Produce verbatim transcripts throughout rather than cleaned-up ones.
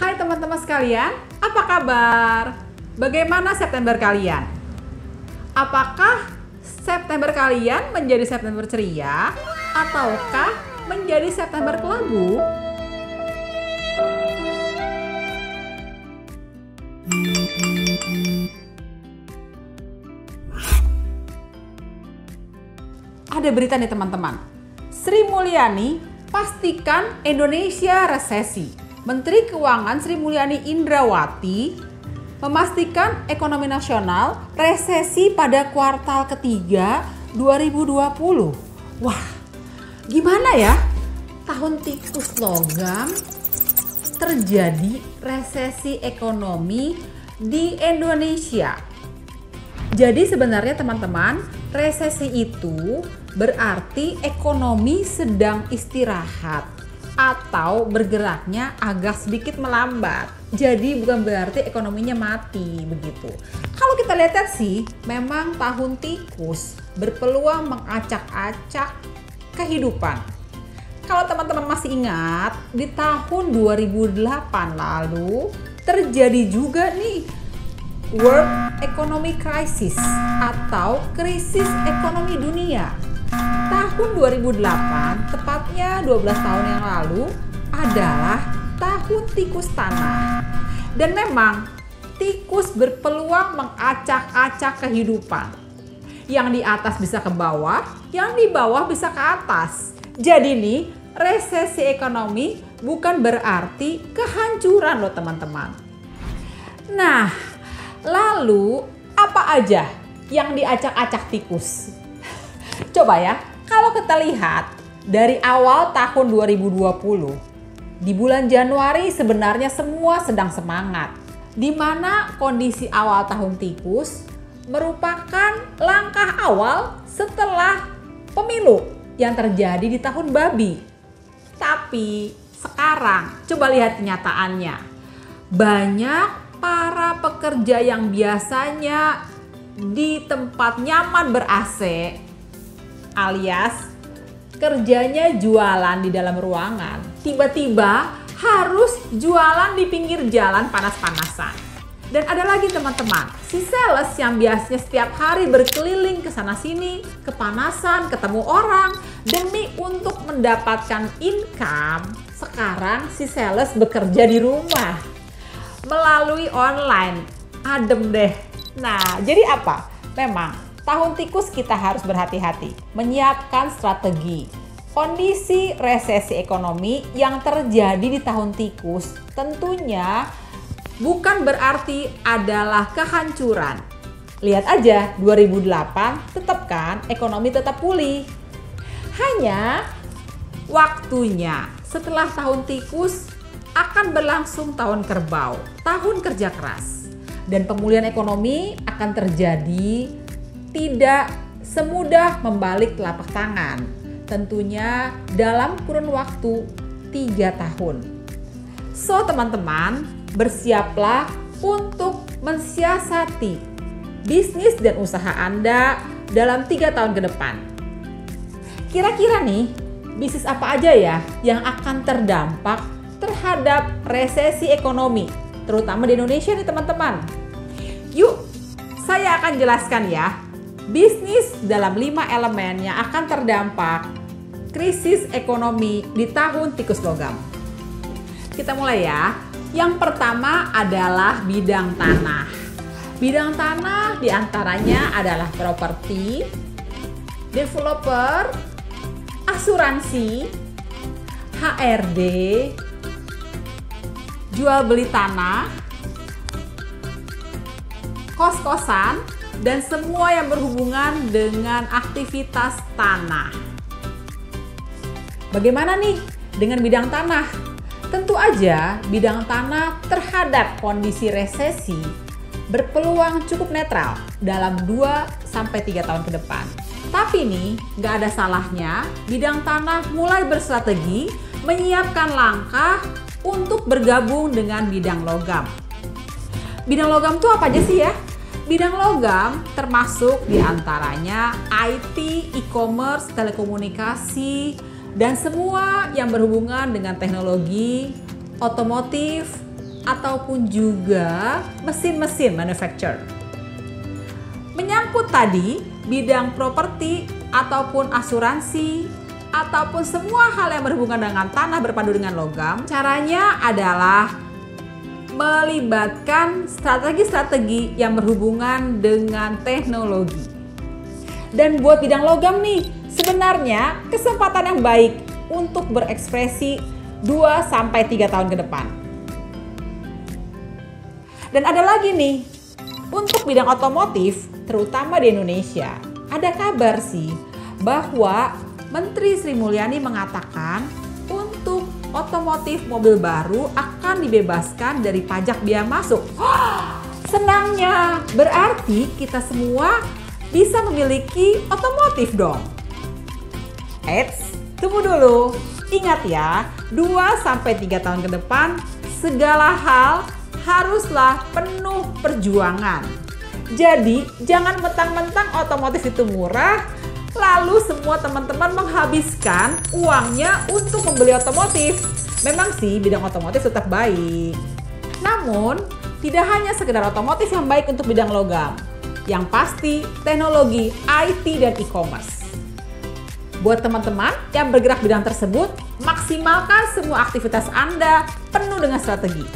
Hai teman-teman sekalian, apa kabar? Bagaimana September kalian? Apakah September kalian menjadi September ceria ataukah menjadi September kelabu? Ada berita nih teman-teman. Sri Mulyani pastikan Indonesia resesi. Menteri Keuangan Sri Mulyani Indrawati memastikan ekonomi nasional resesi pada kuartal ketiga dua ribu dua puluh. Wah, gimana ya? Tahun tikus logam terjadi resesi ekonomi di Indonesia. Jadi sebenarnya teman-teman, resesi itu berarti ekonomi sedang istirahat atau bergeraknya agak sedikit melambat. Jadi bukan berarti ekonominya mati begitu. Kalau kita lihat sih, memang tahun tikus berpeluang mengacak-acak kehidupan. Kalau teman-teman masih ingat, di tahun dua ribu delapan lalu terjadi juga nih World Economic Crisis atau krisis ekonomi dunia. Tahun dua ribu delapan, tepatnya dua belas tahun yang lalu, adalah tahun tikus tanah. Dan memang tikus berpeluang mengacak-acak kehidupan. Yang di atas bisa ke bawah, yang di bawah bisa ke atas. Jadi nih, resesi ekonomi bukan berarti kehancuran loh teman-teman. Nah, lalu apa aja yang diacak-acak tikus? Coba ya, kalau kita lihat dari awal tahun dua ribu dua puluh, di bulan Januari sebenarnya semua sedang semangat. Di mana kondisi awal tahun tikus merupakan langkah awal setelah pemilu yang terjadi di tahun babi. Tapi sekarang coba lihat kenyataannya. Banyak para pekerja yang biasanya di tempat nyaman ber-A C alias kerjanya jualan di dalam ruangan, tiba-tiba harus jualan di pinggir jalan panas-panasan. Dan ada lagi teman-teman, si sales yang biasanya setiap hari berkeliling ke sana sini, kepanasan, ketemu orang demi untuk mendapatkan income. Sekarang si sales bekerja di rumah melalui online. Adem deh. Nah, jadi apa? Memang tahun tikus kita harus berhati-hati, menyiapkan strategi. Kondisi resesi ekonomi yang terjadi di tahun tikus tentunya bukan berarti adalah kehancuran. Lihat aja dua ribu delapan, tetap kan ekonomi tetap pulih. Hanya waktunya setelah tahun tikus akan berlangsung tahun kerbau, tahun kerja keras. Dan pemulihan ekonomi akan terjadi tidak semudah membalik telapak tangan. Tentunya dalam kurun waktu tiga tahun. So teman-teman, bersiaplah untuk mensiasati bisnis dan usaha Anda dalam tiga tahun ke depan. Kira-kira nih, bisnis apa aja ya yang akan terdampak terhadap resesi ekonomi, terutama di Indonesia nih teman-teman. Yuk, saya akan jelaskan ya, bisnis dalam lima elemen yang akan terdampak krisis ekonomi di tahun tikus logam. Kita mulai ya. Yang pertama adalah bidang tanah. Bidang tanah diantaranya adalah properti, developer, asuransi, H R D, jual beli tanah, kos-kosan, dan semua yang berhubungan dengan aktivitas tanah. Bagaimana nih dengan bidang tanah? Tentu aja bidang tanah terhadap kondisi resesi berpeluang cukup netral dalam dua sampai tiga tahun ke depan. Tapi nih, nggak ada salahnya bidang tanah mulai berstrategi menyiapkan langkah untuk bergabung dengan bidang logam. Bidang logam itu apa aja sih ya? Bidang logam termasuk diantaranya I T, e-commerce, telekomunikasi, dan semua yang berhubungan dengan teknologi, otomotif, ataupun juga mesin-mesin manufacture. Menyangkut tadi bidang properti ataupun asuransi ataupun semua hal yang berhubungan dengan tanah berpadu dengan logam, caranya adalah melibatkan strategi-strategi yang berhubungan dengan teknologi. Dan buat bidang logam nih, sebenarnya kesempatan yang baik untuk berekspresi dua sampai tiga tahun ke depan. Dan ada lagi nih, untuk bidang otomotif, terutama di Indonesia, ada kabar sih bahwa Menteri Sri Mulyani mengatakan untuk otomotif mobil baru akan dibebaskan dari pajak biaya masuk. Oh, senangnya, berarti kita semua bisa memiliki otomotif dong. Eits, tunggu dulu. Ingat ya, dua sampai tiga tahun ke depan segala hal haruslah penuh perjuangan. Jadi, jangan mentang-mentang otomotif itu murah, lalu semua teman-teman menghabiskan uangnya untuk membeli otomotif. Memang sih bidang otomotif tetap baik. Namun, tidak hanya sekedar otomotif yang baik untuk bidang logam. Yang pasti, teknologi, I T, dan e-commerce. Buat teman-teman yang bergerak bidang tersebut, maksimalkan semua aktivitas Anda penuh dengan strategi.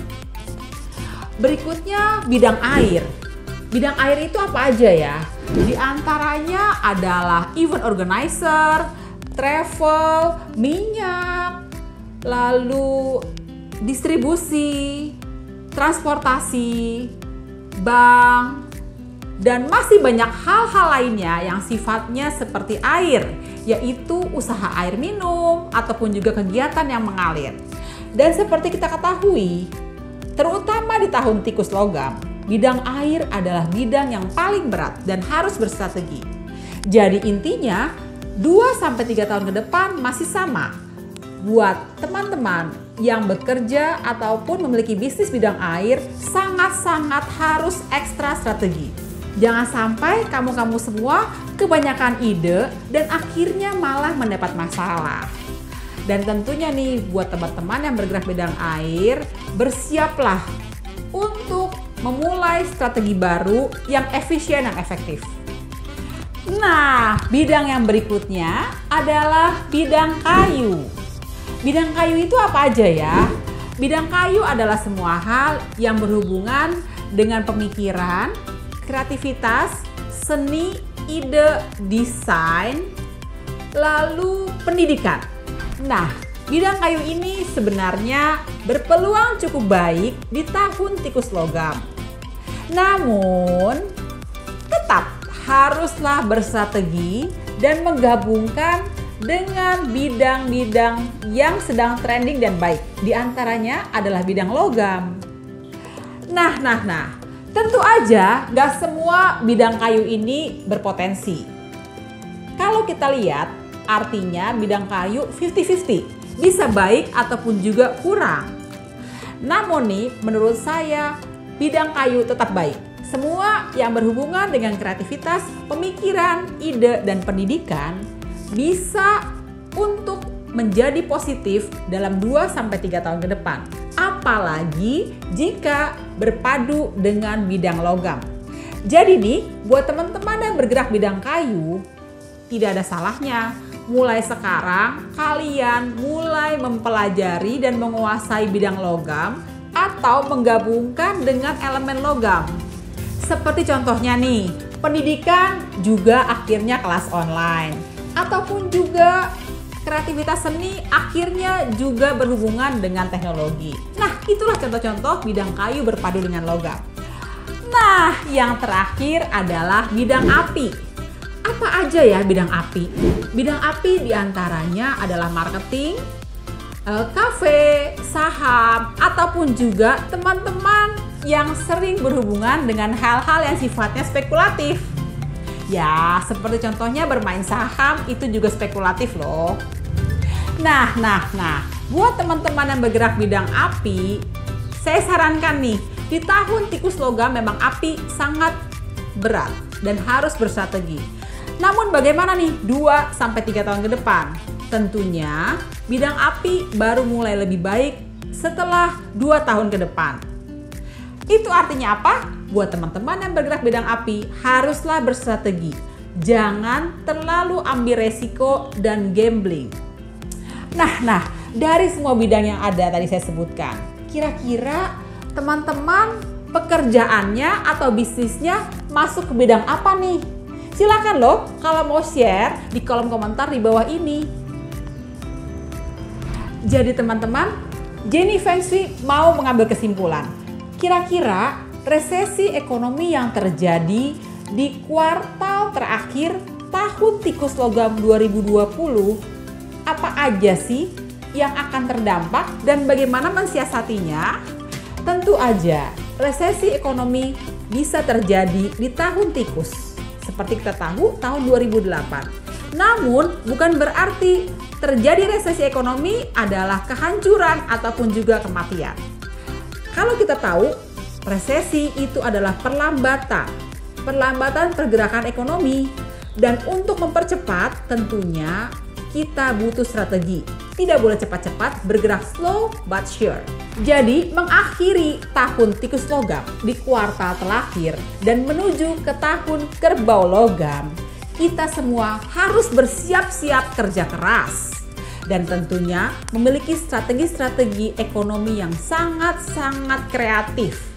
Berikutnya, bidang air. Bidang air itu apa aja ya? Di antaranya adalah event organizer, travel, minyak, lalu distribusi, transportasi, bank, dan masih banyak hal-hal lainnya yang sifatnya seperti air, yaitu usaha air minum ataupun juga kegiatan yang mengalir. Dan seperti kita ketahui, terutama di tahun tikus logam, bidang air adalah bidang yang paling berat dan harus berstrategi. Jadi intinya, dua sampai tiga tahun ke depan masih sama. Buat teman-teman yang bekerja ataupun memiliki bisnis bidang air, sangat-sangat harus ekstra strategi. Jangan sampai kamu-kamu semua kebanyakan ide dan akhirnya malah mendapat masalah. Dan tentunya nih, buat teman-teman yang bergerak bidang air, bersiaplah untuk memulai strategi baru yang efisien dan efektif. Nah, bidang yang berikutnya adalah bidang kayu. Bidang kayu itu apa aja ya? Bidang kayu adalah semua hal yang berhubungan dengan pemikiran, kreativitas, seni, ide, desain, lalu pendidikan. Nah, bidang kayu ini sebenarnya berpeluang cukup baik di tahun tikus logam. Namun, tetap haruslah bersrategi dan menggabungkan dengan bidang-bidang yang sedang trending dan baik. Di antaranya adalah bidang logam. Nah, nah, nah, tentu aja gak semua bidang kayu ini berpotensi. Kalau kita lihat, artinya bidang kayu lima puluh lima puluh, bisa baik ataupun juga kurang. Namun nih, menurut saya bidang kayu tetap baik. Semua yang berhubungan dengan kreativitas, pemikiran, ide, dan pendidikan bisa untuk menjadi positif dalam dua sampai tiga tahun ke depan. Apalagi jika berpadu dengan bidang logam. Jadi nih, buat teman-teman yang bergerak bidang kayu, tidak ada salahnya mulai sekarang kalian mulai mempelajari dan menguasai bidang logam atau menggabungkan dengan elemen logam. Seperti contohnya nih, pendidikan juga akhirnya kelas online. Ataupun juga kreativitas seni akhirnya juga berhubungan dengan teknologi. Nah, itulah contoh-contoh bidang kayu berpadu dengan logam. Nah, yang terakhir adalah bidang api. Apa aja ya bidang api? Bidang api diantaranya adalah marketing, kafe, saham, ataupun juga teman-teman yang sering berhubungan dengan hal-hal yang sifatnya spekulatif. Ya, seperti contohnya bermain saham itu juga spekulatif loh. Nah, nah, nah, buat teman-teman yang bergerak bidang api, saya sarankan nih, di tahun tikus logam memang api sangat berat dan harus berstrategi. Namun bagaimana nih dua sampai tiga tahun ke depan? Tentunya bidang api baru mulai lebih baik setelah dua tahun ke depan. Itu artinya apa? Buat teman-teman yang bergerak bidang api, haruslah berstrategi. Jangan terlalu ambil resiko dan gambling. Nah, nah, dari semua bidang yang ada tadi saya sebutkan, kira-kira teman-teman pekerjaannya atau bisnisnya masuk ke bidang apa nih? Silakan loh kalau mau share di kolom komentar di bawah ini. Jadi teman-teman, Jenny Feng Shui mau mengambil kesimpulan. Kira-kira resesi ekonomi yang terjadi di kuartal terakhir tahun tikus logam dua ribu dua puluh, apa aja sih yang akan terdampak dan bagaimana mensiasatinya? Tentu aja, resesi ekonomi bisa terjadi di tahun tikus. Seperti kita tahu, tahun dua ribu delapan. Namun, bukan berarti terjadi resesi ekonomi adalah kehancuran ataupun juga kematian. Kalau kita tahu, resesi itu adalah perlambatan, perlambatan pergerakan ekonomi. Dan untuk mempercepat, tentunya kita butuh strategi. Tidak boleh cepat-cepat, bergerak slow but sure. Jadi, mengakhiri tahun tikus logam di kuartal terakhir dan menuju ke tahun kerbau logam, kita semua harus bersiap-siap kerja keras. Dan tentunya memiliki strategi-strategi ekonomi yang sangat-sangat kreatif.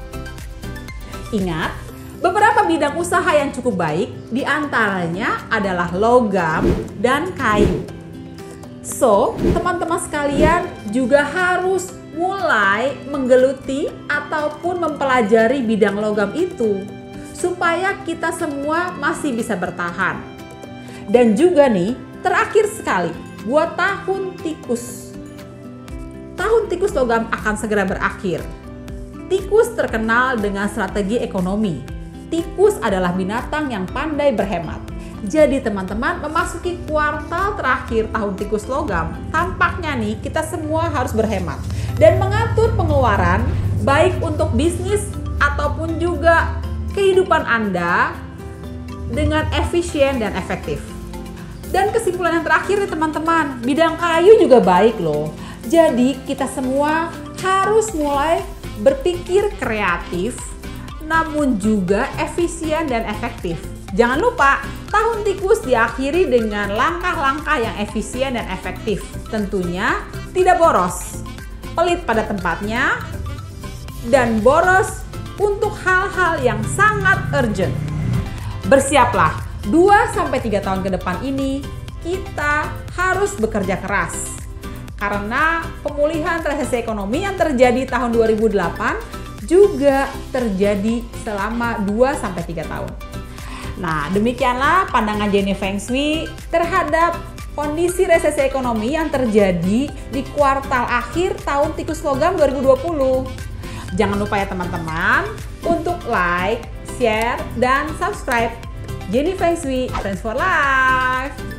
Ingat, beberapa bidang usaha yang cukup baik diantaranya adalah logam dan kayu. So, teman-teman sekalian juga harus mulai menggeluti ataupun mempelajari bidang logam itu supaya kita semua masih bisa bertahan. Dan juga nih, terakhir sekali, buat tahun tikus. Tahun tikus logam akan segera berakhir. Tikus terkenal dengan strategi ekonomi. Tikus adalah binatang yang pandai berhemat. Jadi teman-teman, memasuki kuartal terakhir tahun tikus logam, tampaknya nih kita semua harus berhemat dan mengatur pengeluaran baik untuk bisnis ataupun juga kehidupan Anda dengan efisien dan efektif. Dan kesimpulan yang terakhir nih teman-teman, bidang kayu juga baik loh. Jadi kita semua harus mulai berpikir kreatif, namun juga efisien dan efektif. Jangan lupa, tahun tikus diakhiri dengan langkah-langkah yang efisien dan efektif. Tentunya tidak boros, pelit pada tempatnya, dan boros untuk hal-hal yang sangat urgent. Bersiaplah, dua sampai tiga tahun ke depan ini kita harus bekerja keras. Karena pemulihan resesi ekonomi yang terjadi tahun dua ribu delapan juga terjadi selama dua sampai tiga tahun. Nah, demikianlah pandangan Jenny Feng Shui terhadap kondisi resesi ekonomi yang terjadi di kuartal akhir tahun tikus logam dua ribu dua puluh. Jangan lupa ya teman-teman untuk like, share, dan subscribe Jenny Feng Shui Friends for Life.